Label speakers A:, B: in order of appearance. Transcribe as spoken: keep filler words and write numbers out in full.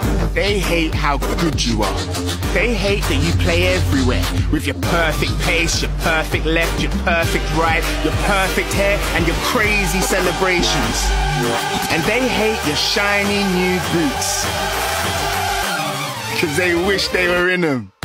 A: They hate how good you are. They hate that you play everywhere with your perfect pace, your perfect left, your perfect right, your perfect hair, and your crazy celebrations. And they hate your shiny new boots, 'cause they wish they were in them.